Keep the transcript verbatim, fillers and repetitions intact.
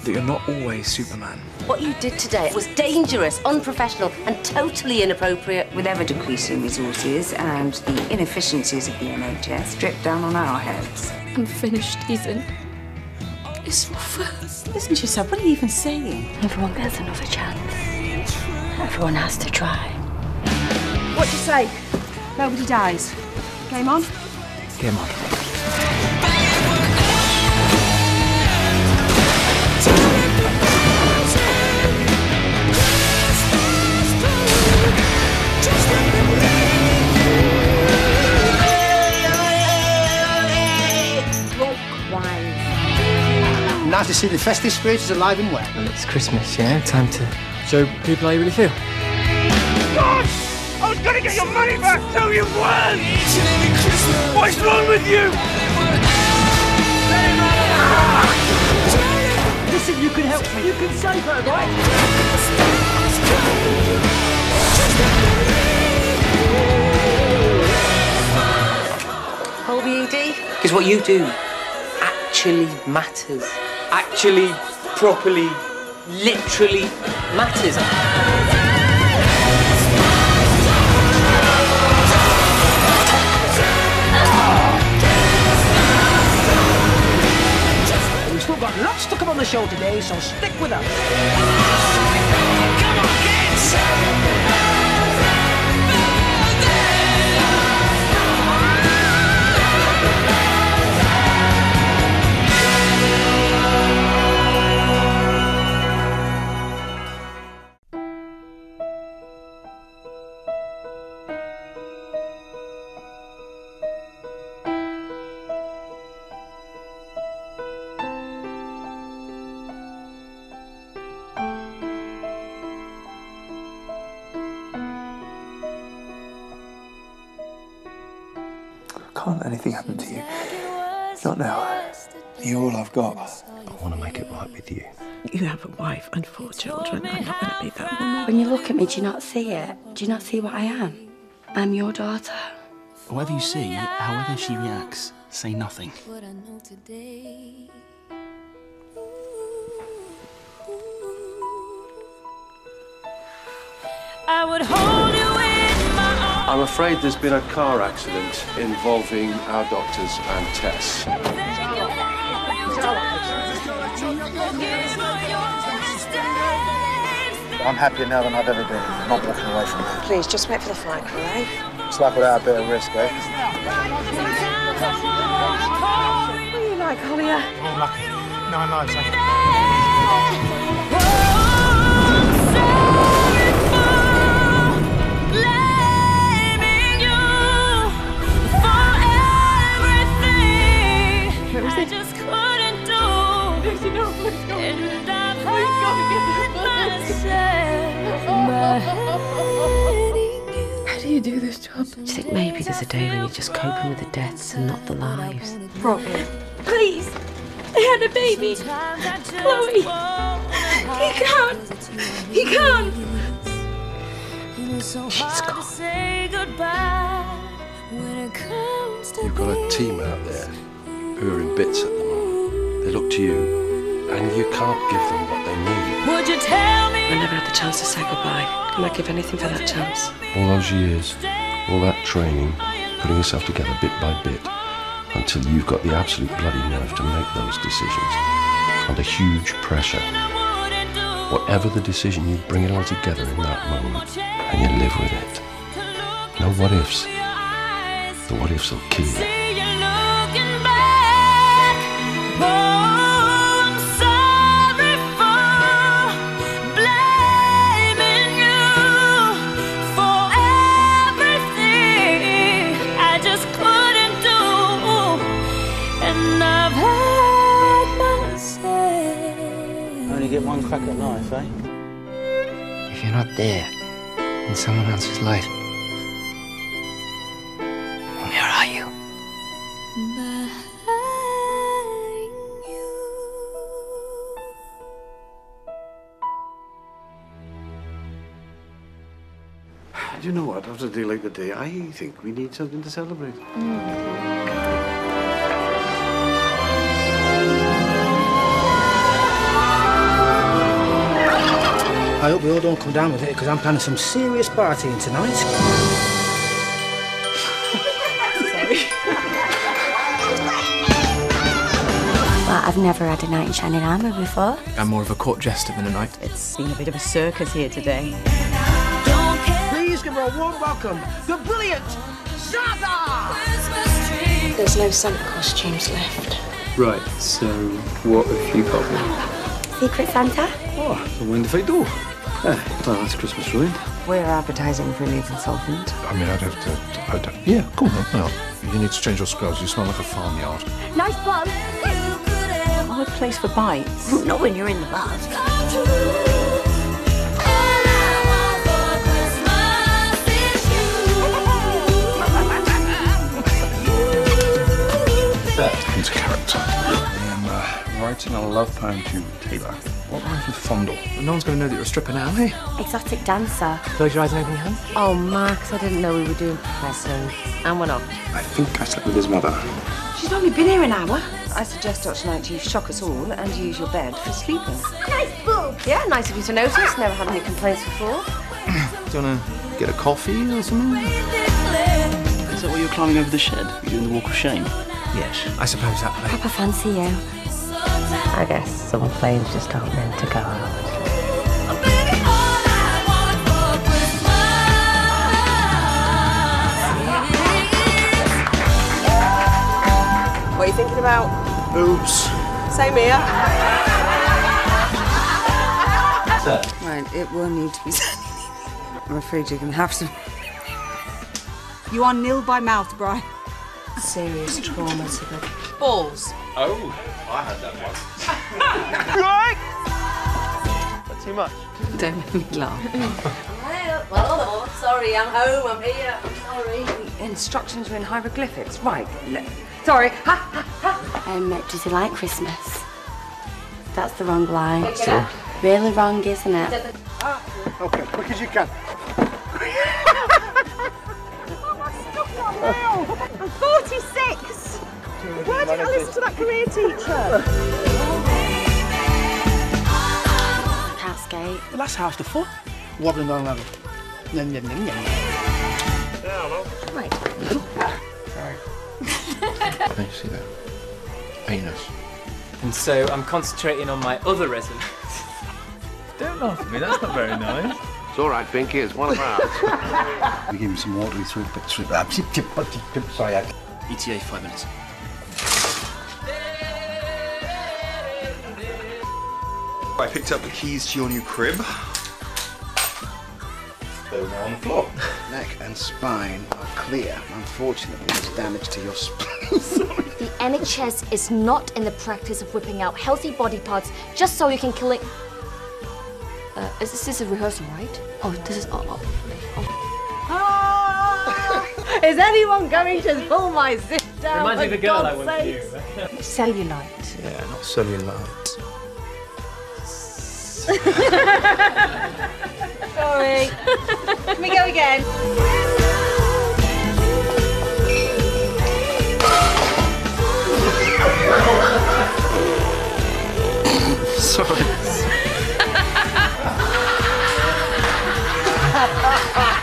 that you're not always Superman. What you did today was dangerous, unprofessional, and totally inappropriate. With ever-decreasing resources and the inefficiencies of the N H S dripped down on our heads. Unfinished season is over. Listen to yourself, what are you even saying? Everyone gets another chance. Everyone has to try. What do you say? Nobody dies. Game on? Game on. Nice to see the festive spirit is alive and well. Well, it's Christmas, you know, time to show people how you really feel. God! I was gonna get your money back, so you weren't! What's wrong with you? Listen, you can help me. You can save her, right? Whole B E D? Because what you do actually matters. Actually, properly, literally matters. We've still got lots to come on the show today, so stick with us. Come on, kids! Can't let anything happen to you. Not now. You're all I've got. I want to make it right with you. You have a wife and four children. I'm not going to be that woman. When you look at me, do you not see it? Do you not see what I am? I'm your daughter. Whatever you see, however she reacts, say nothing. I would hold you in my arms. I'm afraid there's been a car accident involving our doctors and Tess. I'm happier now than I've ever been. I'm not walking away from her. Please, just wait for the flight crew, eh? It's like without a bit of risk, eh? What are you like, Hollier? Oh, lucky. Nine lives, eh? How do you do this job? Do you think maybe there's a day when you're just coping with the deaths and not the lives? Robin, please. I had a baby. Chloe. He can't. He can't. She's gone. You've got a team out there who are in bits at the moment. They look to you, and you can't give them what they need. Would you tell me? I never had the chance to say goodbye, and I'd give anything for that chance. All those years, all that training, putting yourself together bit by bit, until you've got the absolute bloody nerve to make those decisions, under huge pressure. Whatever the decision, you bring it all together in that moment, and you live with it. No what ifs. The what ifs will kill you. Get one crack at life, eh? If you're not there in someone else's life, where are you? Do you know what? After a day like the day, I think we need something to celebrate. Mm. I hope we all don't come down with it, because I'm planning some serious partying tonight. Sorry. Well, I've never had a knight in shining armour before. I'm more of a court jester than a knight. It's been a bit of a circus here today. Please give her a warm welcome, the brilliant Zaza! There's no Santa costumes left. Right, so what have you got me? Secret Santa? Oh, I wonder if I do. Eh, well, that's Christmas ruined. We're advertising for a new consultant. I mean, I'd have to... I'd, yeah, go on then. Well, you need to change your scrubs. You smell like a farmyard. Nice one. Odd place for bites. Not when you're in the bath. Into character. I am uh, writing a love poem to Taylor. What rhymes with fondle? No one's going to know that you're a stripper now, eh? Exotic dancer. Close your eyes and open your hands. Oh, Max, I didn't know we were doing presents. And we're not. I think I slept with his mother. She's only been here an hour. I suggest, Doctor Knight, you shock us all and use your bed for sleeping. Nice boob. Yeah, nice of you to notice. Never had any complaints before. Do you want to get a coffee or something? Is that why you're climbing over the shed? You're doing the walk of shame? Yes, I suppose that way. Papa fancy you. I guess some planes just aren't meant to go out. What are you thinking about? Boobs. Same here. Right, it will need to be said. I'm afraid you can have some. You are nil by mouth, Brian. Serious trauma to the Balls. Oh, I had that once. Not too much. Don't make me laugh. Well, sorry, I'm home, I'm here, I'm sorry. Instructions are in hieroglyphics. Right. Sorry. Ha, ha, ha. Um, does he like Christmas? That's the wrong line. Sure. Really wrong, isn't it? Okay, quick as you can. I'm forty-six. Why didn't I listen to that career teacher? I can't skate. Well, that's half the fun. Wobbling down level. Yum, yum, yum, yum. Right. Sorry. Can you see that? Anus. And so I'm concentrating on my other resonance. Don't laugh at me, that's not very nice. It's all right, Pinky. It's one of ours. We gave him some water, we threw it back. Sorry, I... E T A, five minutes. I picked up the keys to your new crib. They were now on the floor. Neck and spine are clear. Unfortunately, there's damage to your spine. Sorry. The N H S is not in the practice of whipping out healthy body parts just so you can kill it. Uh, is this is a rehearsal, right? Oh, this is. Oh, oh, oh. Is anyone going to pull my zip down? Reminds me of the girl I once knew. Cellulite. Yeah, not cellulite. Sorry. Can we go again? Sorry.